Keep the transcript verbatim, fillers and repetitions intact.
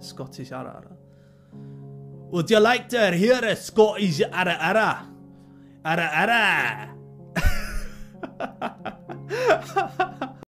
Scottish ara ara. Would you like to hear a Scottish ara ara? Ara ara.